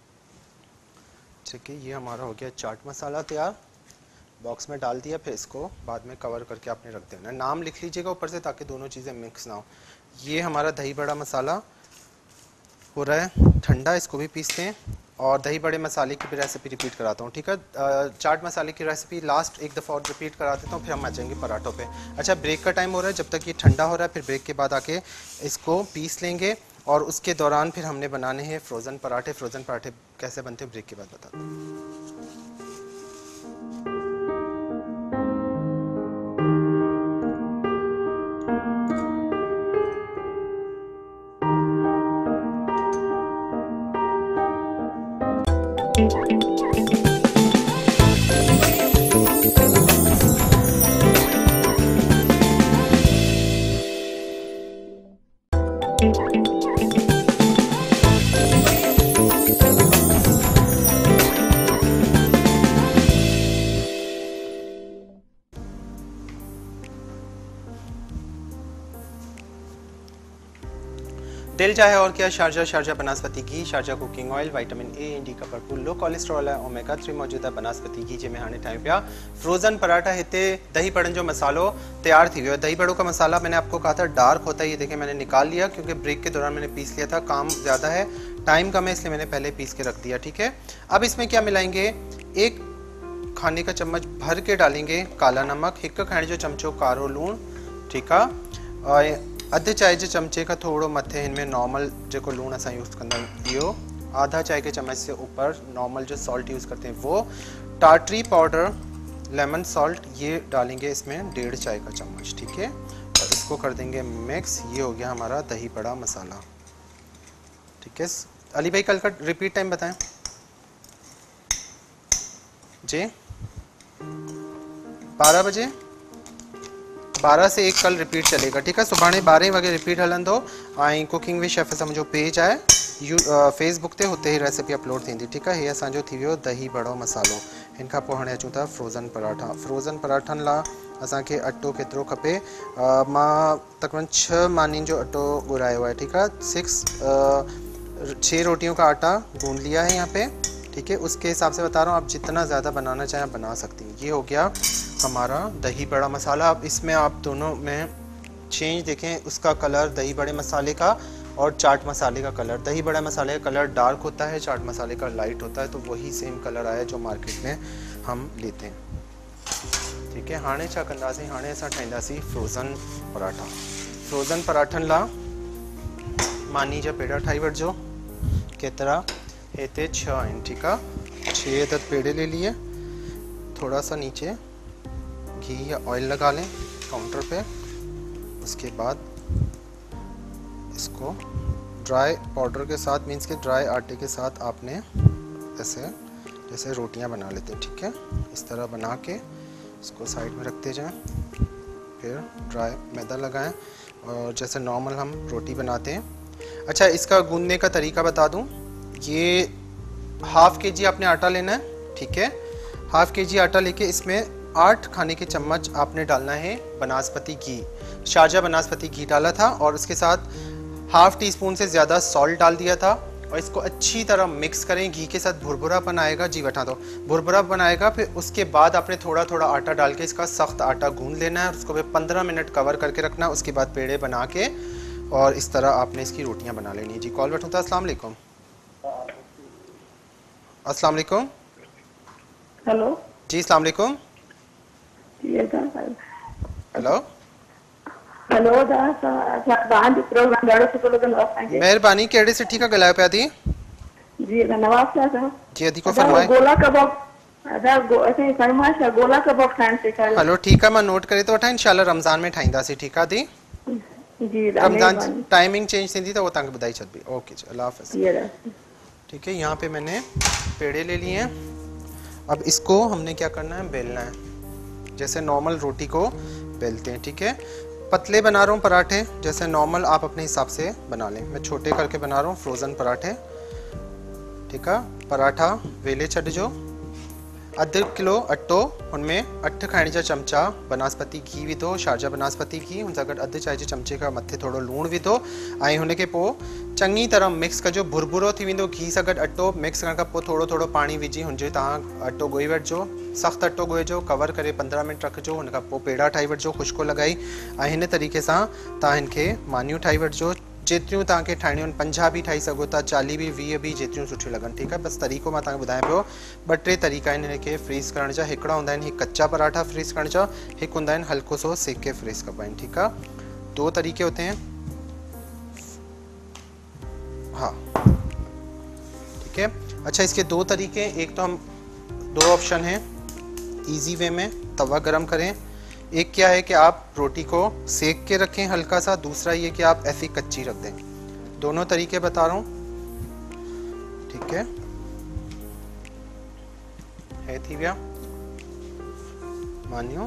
ठीक है, ये हमारा हो गया चाट मसाला तैयार। बॉक्स में डाल दिया, फिर इसको बाद में कवर करके आपने रख देना। नाम लिख लीजिएगा ऊपर से ताकि दोनों चीज़ें मिक्स ना हो। ये हमारा दही बड़ा मसाला हो रहा है ठंडा, इसको भी पीसते हैं। और दही बड़े मसाले की भी रेसिपी रिपीट कराता हूँ। ठीक है, चाट मसाले की रेसिपी लास्ट एक दफ़ा और रिपीट करा देता हूँ, फिर हम आ जाएंगे पराठों पे। अच्छा, ब्रेक का टाइम हो रहा है, जब तक ये ठंडा हो रहा है फिर ब्रेक के बाद आके इसको पीस लेंगे। और उसके दौरान फिर हमने बनाने हैं फ्रोज़न पराठे। फ्रोज़न पराठे कैसे बनते हैं ब्रेक के बाद बता दूँ। दिल चाहे और क्या, शारजा शारजा बनस्पति घी, Sharjah cooking oil, vitamin A and D का भरपूर लो कोलेस्ट्रॉल है, ओमेगा थ्री मौजूद है बनस्पति घी जंहिंमें हाणे ठाहियूं पिया फ्रोज़न पराठा। हिते दही बड़न जो मसालो तैयार थी वियो है। दही बड़ों का मसाला मैंने आपको कहा था डार्क होता है, ये देखें मैंने निकाल लिया क्योंकि ब्रेक के दौरान मैंने पीस लिया था। काम ज़्यादा है, टाइम कम है, इसलिए मैंने पहले पीस के रख दिया। ठीक है, अब इसमें क्या मिलाएंगे? एक खाने का चम्मच भर के डालेंगे काला नमक, हिक खाने जो चमचो कारो लूण। ठीक है, और अधु चाय जे चमचे का थोड़ो मथे इनमें नॉर्मल जो लूण अस यूज़ कंदा इहो, आधा चाय के चम्मच से ऊपर नॉर्मल जो सॉल्ट यूज़ करते हैं वो, टाटरी पाउडर, लेमन सॉल्ट ये डालेंगे इसमें डेढ़ चाय का चम्मच, ठीक है। और इसको कर देंगे मिक्स। ये हो गया हमारा दही बड़ा मसाला, ठीक है। अली भाई कल का रिपीट टाइम बताएं जी। बारह बजे, बारह से एक कल रिपीट चलेगा, ठीक है। सुभाणे बारह वगे रिपीट हलंदो। ऐं कुकिंग विद शेफ मुंहिंजो पेज आहे यू फेसबुक ते, हुते ही रेसिपी अपलोड थींदी, ठीक आहे। हीअ असांजो थी वियो दही बड़ो मसालो। हिन खां पोइ हाणे अचूं था फ्रोज़न पराठा। फ्रोज़न पराठनि लाइ असांखे अटो केतिरो खपे, मां तक़रीबन छह मानी जो अटो घुरायो आहे, ठीक है। सिक्स छः रोटियों का आटा गूंद लिया है यहाँ पे, ठीक है। उसके हिसाब से बता रहा हूँ, आप जितना ज़्यादा बनाना चाहें बना सकती हैं। ये हो गया हमारा दही बड़ा मसाला। अब इसमें आप दोनों में चेंज देखें, उसका कलर दही बड़े मसाले का और चाट मसाले का कलर। दही बड़ा मसाले का कलर डार्क होता है, चाट मसाले का लाइट होता है, तो वही सेम कलर आया जो मार्केट में हम लेते हैं, ठीक है। हाणे छा कंदासीं, हाणे असां ठाहींदासीं फ्रोज़न पराठा। फ्रोज़न पराठनि लाइ मानी जा पेड़ा ठाही वठिजो। केतिरा, हेते छः आहिनि, ठीक है। छः अदद पेड़े ले लिए। थोड़ा सा नीचे घी या ऑयल लगा लें काउंटर पे। उसके बाद इसको ड्राई पाउडर के साथ, मीन्स के ड्राई आटे के साथ आपने ऐसे जैसे रोटियां बना लेते हैं, ठीक है। इस तरह बना के इसको साइड में रखते जाएं। फिर ड्राई मैदा लगाएं और जैसे नॉर्मल हम रोटी बनाते हैं। अच्छा, इसका गूंदने का तरीका बता दूं। ये हाफ़ के जी आपने आटा लेना है, ठीक है। हाफ़ के जी आटा लेके इसमें आठ खाने के चम्मच आपने डालना है बनास्पति घी। शारजा बनास्पति घी डाला था और उसके साथ हाफ़ टी स्पून से ज़्यादा सॉल्ट डाल दिया था। और इसको अच्छी तरह मिक्स करें। घी के साथ भुरभुरापन आएगा, जी बता दो, भुरभुरापन आएगा। फिर उसके बाद आपने थोड़ा थोड़ा आटा डाल के इसका सख्त आटा गूंद लेना है। उसको फिर पंद्रह मिनट कवर करके रखना है। उसके बाद पेड़े बना के और इस तरह आपने इसकी रोटियाँ बना लेनी है। जी कॉल बैठूँ था। अस्सलाम वालेकुम। अस्सलाम वालेकुम। हेलो जी अस्सलाम वालेकुम। हेलो हेलो प्रोग्राम ॾाढो सुठो लॻंदो आहे। महिरबानी, कहिड़े सिटी खां ॻाल्हायो पिया थी? जी नवाब साहब। जी अदी को फरमाए। गोला कबाब असांजी फरमाइश आहे, गोला कबाब ठाहिण सेखारियो। हलो ठीकु आहे, मां नोट करे थो वठां। इंशाल्लाह रमज़ान में ठाहींदासीं, ठीकु आहे दी। जी रमज़ान टाइमिंग चेंज थींदी त उहो तव्हांखे ॿुधाई छॾिबी। ओके जी, अल्लाह हाफ़िज़। ठीक है, यहाँ पे मैंने पेड़े ले लिए हैं। अब इसको हमने क्या करना है, बेलना है जैसे नॉर्मल रोटी को बेलते हैं, ठीक है। पतले बना रहा हूँ पराठे, जैसे नॉर्मल आप अपने हिसाब से बना लें। मैं छोटे करके बना रहा हूँ फ्रोज़न पराठे, ठीक है। पराठा वेले छॾिजो। अधु किलो अटो, उनमें अठ खाइण जा चमचा बनास्पति घी विधो, शारजा बनास्पति घी, उन सां गॾु अधु चांहि जे चमचे खां मथे थोरो लूणु विधो ऐं हुनखे पोइ चङी तरह मिक्स कजो। भुरभुरो थी वेंदो घी सां गॾु अटो। मिक्स करण खां पोइ थोरो थोरो पाणी विझी हुनजे तव्हां अटो ॻोहे वठिजो। सख़्तु अटो ॻोहिजो, कवर करे पंद्रहं मिंट रखिजो। हुन खां पोइ पेड़ा ठाहे वठिजो खुश्को लॻाई। ऐं हिन तरीक़े सां तव्हां हिनखे मानियूं ठाहे वठिजो। जेतिरियूं तव्हांखे ठाहिणियूं आहिनि, पंजाह बि ठाही सघो था, चालीह बि, वीह बि, जेतिरियूं सुठियूं लॻनि, ठीकु आहे। बसि तरीक़ो मां तव्हांखे ॿुधायां पियो। ॿ टे तरीक़ा आहिनि हिनखे फ्रीज़ करण जा। हिकिड़ा हूंदा आहिनि हिकु कच्चा पराठा फ्रीज़ करण जा, हिकु हूंदा आहिनि हल्को सो सेक के फ्रीज़ कबा आहिनि, ठीकु आहे। दो तरीके होते हैं, हाँ ठीक है। अच्छा, इसके दो तरीके, एक तो हम दो ऑप्शन हैं इजी वे में, तवा गरम करें। एक क्या है कि आप रोटी को सेक के रखें हल्का सा, दूसरा ये कि आप ऐसी कच्ची रख दें। दोनों तरीके बता रहा हूँ, ठीक है। है थी व्या मानियो,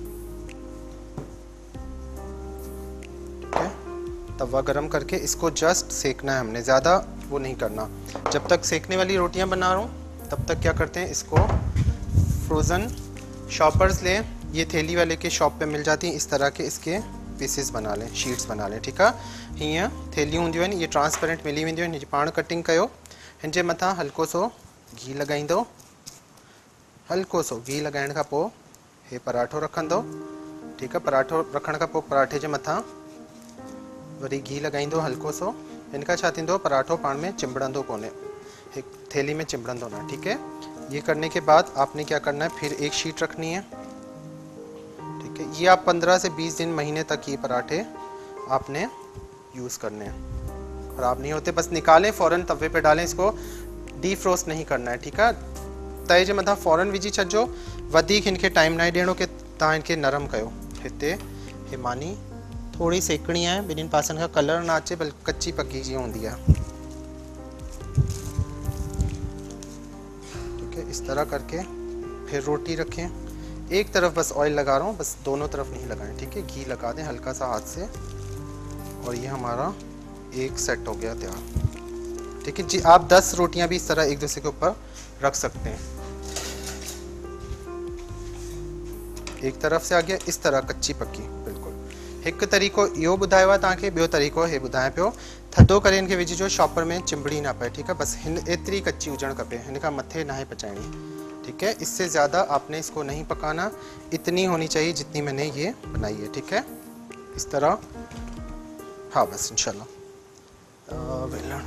ठीक है। तवा गरम करके इसको जस्ट सेकना है हमने, ज़्यादा वो नहीं करना। जब तक सेकने वाली रोटियां बना रहा हूँ तब तक क्या करते हैं, इसको फ्रोज़न शॉपर्स लें। ये थैली वाले के शॉप पे मिल जाती हैं। इस तरह के इसके पीसेस बना लें, शीट्स बना लें, ठीक है। हीअं थैलियूं हूंदियूं आहिनि, ये ट्रांसपेरेंट मिली वेंदियूं आहिनि। पाण कटिंग कयो, हिन जे मथां हल्को सो घी लॻाईंदो। हल्को सो घी लॻाइण खां पोइ हे पराठो रखंदो, ठीकु आहे। पराठो रखण खां पोइ पराठे जे मथां वरी घी लॻाईंदो हल्को सो। हिन खां छा थींदो, पराठो पाण में चिंबड़ंदो कोन्हे, हिकु थैली में चिंबड़ंदो न, ठीक है। ये करने के बाद आपने क्या करना है, फिर एक शीट रखनी है, ठीक है। ये आप पंद्रह से बीस दिन, महीने तक ये पराठे आपने यूज़ करने हैं। ख़राब नहीं होते, बस निकालें फ़ौरन तवे पे डालें, इसको डीफ्रोस्ट नहीं करना है, ठीक है। तए जे मथां फ़ौरन विझी छॾिजो, वधीक इनखे टाइम न ॾियणो कि तव्हां इनखे नरम कयो। हिते हे मानी थोड़ी सेकणी है, ॿिन्हिनि पासनि खां कलर ना अचे, बल्कि कच्ची पक्की जीअं हूंदी आहे, ठीक है। इस तरह करके फिर रोटी रखें, एक तरफ बस ऑयल लगा रहा हूँ, बस दोनों तरफ नहीं लगाएं, ठीक है। घी लगा दें हल्का सा हाथ से, और ये हमारा एक सेट हो गया तैयार, ठीक है जी। आप दस रोटियां भी इस तरह एक दूसरे के ऊपर रख सकते हैं। एक तरफ से आ गया इस तरह कच्ची पक्की, बिल्कुल। एक तरीक़ो इहो ॿुधायो आहे तव्हांखे, ॿियो तरीक़ो हे ॿुधायां पियो, थधो करे इनखे विझिजो, शॉपर में चिंबड़ी ना पए, ठीक है। बस हिन एतिरी कच्ची हुजणु खपे, हिन खां मथे नाहे पचाइणी, ठीक है। इससे ज़्यादा आपने इसको नहीं पकाना, इतनी होनी चाहिए जितनी मैंने ये बनाई है, ठीक है। इस तरह, हाँ बस इंशाल्लाह वेलण,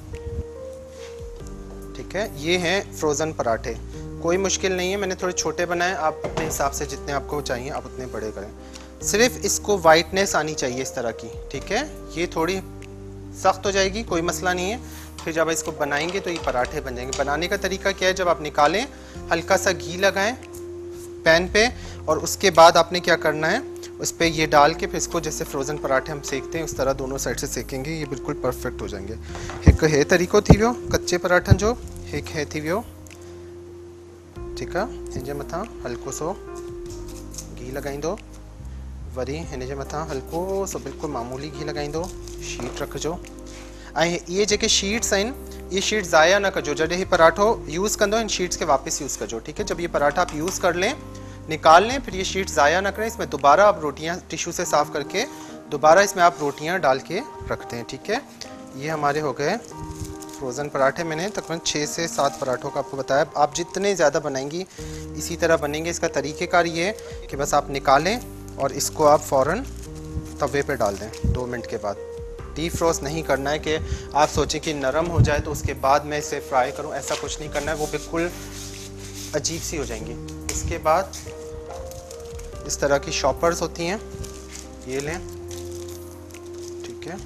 ठीक है। ये हैं फ्रोज़न पराठे, कोई मुश्किल नहीं है, मैंने थोड़े छोटे बनाए, आप अपने हिसाब से जितने आपको चाहिए आप उतने बड़े करें। सिर्फ इसको वाइटनेस आनी चाहिए इस तरह की, ठीक है। ये थोड़ी सख्त हो जाएगी, कोई मसला नहीं है, फिर जब इसको बनाएंगे तो ये पराठे बन जाएंगे। बनाने का तरीका क्या है, जब आप निकालें हल्का सा घी लगाएं पैन पे, और उसके बाद आपने क्या करना है, उस पर ये डाल के फिर इसको जैसे फ्रोज़न पराठे हम सेकते हैं उस तरह दोनों साइड से सेकेंगे, ये बिल्कुल परफेक्ट हो जाएंगे। एक हे तरीक़ो थी वियो कच्चे पराठन जो, एक हे थी वियो, ठीक है। हिन जे मथां हल्को सो घी लॻाईंदो, वरी हिन जे मथां हल्को सो बिल्कुल मामूली घी लॻाईंदो, शीट रखिजो। ऐं ये जेके शीट्स आहिनि, ये शीट ज़ाया न कजो, जॾहिं ही पराठो यूज़ कंदो इन शीट्स के वापस यूज़ कजो, ठीक है। जब ये पराठा आप यूज़ कर लें, निकाल लें, फिर ये शीट ज़ाया ना करें, इसमें दोबारा आप रोटियां टिश्यू से साफ़ करके दोबारा इसमें आप रोटियां डाल के रखते हैं, ठीक है। ये हमारे हो गए फ्रोज़न पराठे। मैंने तकरीबन छः से सात पराठों का आपको बताया, आप जितने ज़्यादा बनाएंगी इसी तरह बनेंगे। इसका तरीक़ेकार ये है कि बस आप निकालें और इसको आप फ़ौरन तवे पे डाल दें, दो मिनट के बाद। डीफ्रोस्ट नहीं करना है कि आप सोचें कि नरम हो जाए तो उसके बाद मैं इसे फ्राई करूं, ऐसा कुछ नहीं करना है, वो बिल्कुल अजीब सी हो जाएंगी। इसके बाद इस तरह की शॉपर्स होती हैं, ये लें, ठीक है।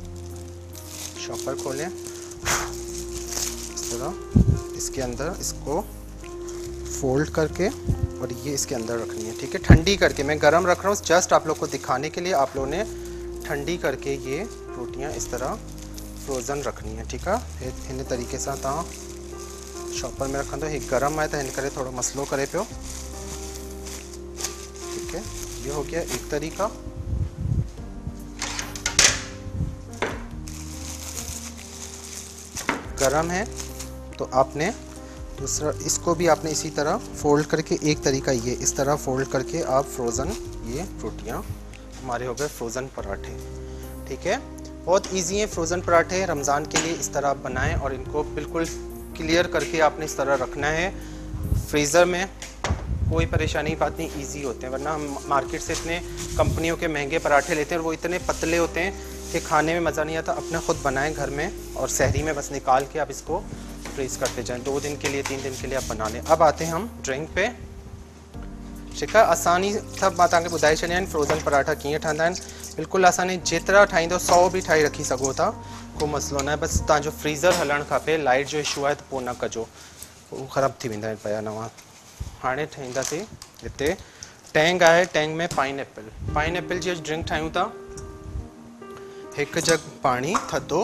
शॉपर खोलें, इस तरह इसके अंदर इसको फोल्ड करके और ये इसके अंदर रखनी है, ठीक है। ठंडी करके, मैं गरम रख रहा हूँ जस्ट आप लोग को दिखाने के लिए, आप लोगों ने ठंडी करके ये रोटियां इस तरह फ्रोज़न रखनी है, ठीक है। इन तरीके से तव्हां शॉपर में रखंदो, ही गरम है तो इन करे थोड़ा मसलो करे पियो, ठीक है। ये हो गया एक तरीका। गरम है तो आपने दूसरा, इसको भी आपने इसी तरह फोल्ड करके, एक तरीका ये इस तरह फोल्ड करके आप फ्रोज़न ये रोटियां हमारे हो गए फ्रोज़न पराठे, ठीक है। बहुत इजी है फ्रोज़न पराठे, रमज़ान के लिए इस तरह आप बनाएं और इनको बिल्कुल क्लियर करके आपने इस तरह रखना है फ्रीज़र में, कोई परेशानी की बात नहीं, इजी होते हैं। वरना हम मार्केट से इतने कंपनियों के महंगे पराठे लेते हैं और वो इतने पतले होते हैं कि खाने में मज़ा नहीं आता। अपने ख़ुद बनाएं घर में और सहरी में बस निकाल के आप इसको फ्रीज़ करते जाएं, दो दिन के लिए तीन दिन के लिए आप बना लें। अब आते हैं हम ड्रिंक पे, ठीक है। आसानी सब मां तव्हांखे ॿुधाए छॾिया आहिनि फ्रोज़न पराठा कीअं ठहंदा आहिनि, बिल्कुलु आसानी, जेतिरा ठाहींदो सौ बि ठाहे रखी सघो था, को मसलो न आहे। बसि तव्हांजो फ्रीज़र हलणु खपे, लाइट जो इशू आहे त पोइ न कजो, उहो ख़राबु थी वेंदा आहिनि पिया नवां। हाणे ठाहींदासीं, हिते टैंग आहे, टैंग में पाइनएप्पल, पाइनएप्पल जी ड्रिंक ठाहियूं था। हिकु जग पानी थधो,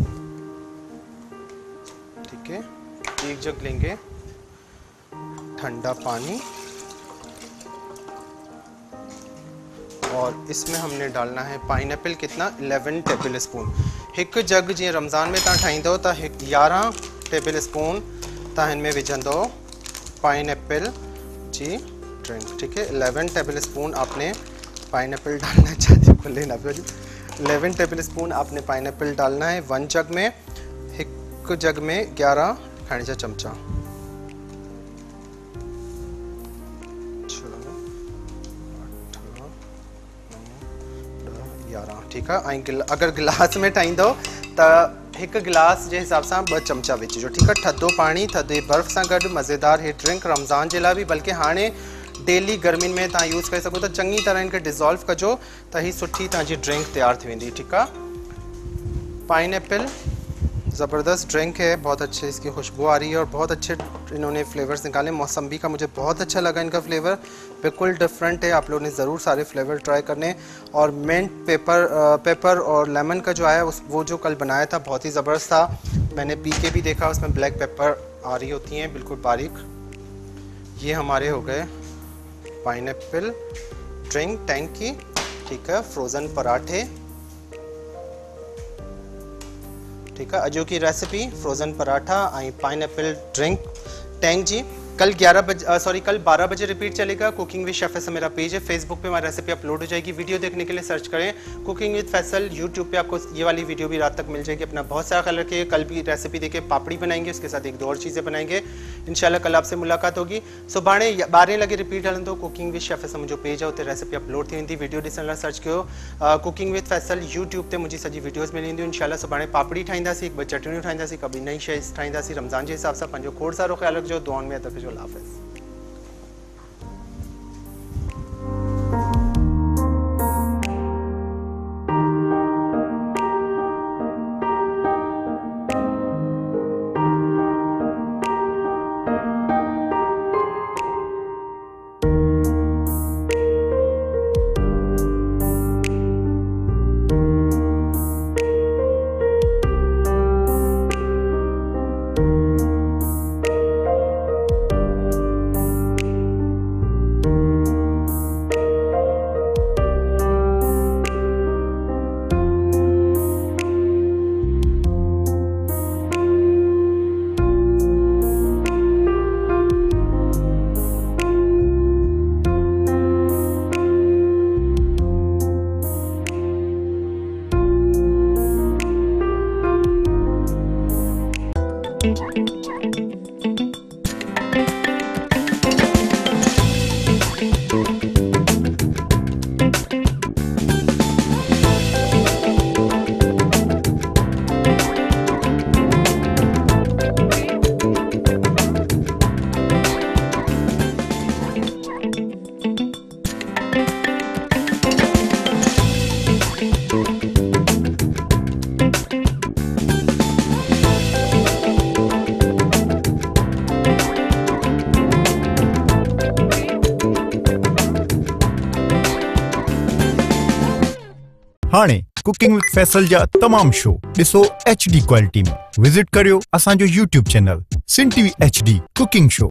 ठीक है। एक जग लेंगे ठंडा पानी और इसमें हमने डालना है पाइनएप्पल, कितना, ग्यारह टेबल स्पून। एक जग जी रमज़ान में तव्हां ठाहींदो त ग्यारह टेबल स्पून तव्हां हिन में विझंदो पाइनएप्पल जी ड्रिंक, ठीक है। ग्यारह टेबल स्पून आपने पाइनएप्पल डालना चाहिए, खुले ना पियो, ग्यारह टेबल स्पून आपने पाइनएप्पल डालना है वन जग में। एक जग में ग्यारह खाने जा चमचा, ग्यारह, ठीक है। गिला, अगर गिलास में ठाहींदो त एक गिलास के हिसाब से ब चमचा विझिजो, ठीक है। थधो पानी, थधे बर्फ़ से गॾु मज़ेदार हे ड्रिंक रमज़ान के लिए भी, बल्कि हाँ डेली गर्मियुनि में तव्हां यूज़ करे सघो था। चङी तरह इनखे डिज़ोल्व कजो त ही सुठी तव्हांजी ड्रिंक तैयार थी वेंदी। ठीकु आहे। पाइनएप्पल ज़बरदस्त ड्रिंक है, बहुत अच्छे इसकी खुशबू आ रही है और बहुत अच्छे इन्होंने फ्लेवर्स निकाले। मौसम्बी का मुझे बहुत अच्छा लगा, इनका फ्लेवर बिल्कुल डिफरेंट है। आप लोगों ने ज़रूर सारे फ्लेवर ट्राई करने। और मिंट पेपर पेपर और लेमन का जो आया उस वो जो कल बनाया था बहुत ही ज़बरदस्त था। मैंने पी के भी देखा, उसमें ब्लैक पेपर आ रही होती हैं बिल्कुल बारीक। ये हमारे हो गए पाइनएप्पल ड्रिंक टैंग की। ठीक है। फ्रोज़न पराठे। ठीक है। अॼु की रेसिपी फ्रोज़न पराठा ऐं पाइनएप्पल ड्रिंक टैंग जी। कल ग्यारह बजे सॉरी कल बारह बजे रिपीट चलेगा। कुकिंग विद शेफ फैसल मेरा पेज है, फेसबुक पे हमारी रेसिपी अपलोड हो जाएगी। वीडियो देखने के लिए सर्च करें कुकिंग विद फैसल। यूट्यूब पे आपको ये वाली वीडियो भी रात तक मिल जाएगी। अपना बहुत सारा ख्याल रखिए। कल भी रेसिपी देके पापड़ी बनाएंगे, उसके साथ एक दो और चीज़ें बनाएंगे। इंशाल्लाह कल आपसे मुलाकात होगी। सुभाणे ॿारहें लॻे रिपीट हलंदो कुकिंग विद शेफ फैसल मुंहिंजो पेज आहे, उते रेसिपी अपलोड थी वेंदी। वीडियो ॾिसण लाइ सर्च कयो कुकिंग विद फैसल। यूट्यूब ते मुंहिंजी सॼी वीडियोज़ मिली वेंदियूं। इंशाल्लाह सुभाणे पापड़ी ठाहींदासीं, हिकु ॿ चटणियूं ठाहींदासीं, कभी नई शइ ठाहींदासीं। रमज़ान जे हिसाब सां पंहिंजो खोड़ सारो ख्याल रखिजो। दुआउनि में अदब जो हाफ़िज़। हाणे कुकिंग विद फैसल जा तमाम शो ॾिसो एच डी क्वालिटी में। विजिट करियो असांजो यूट्यूब चैनल सिन TV H D cooking show.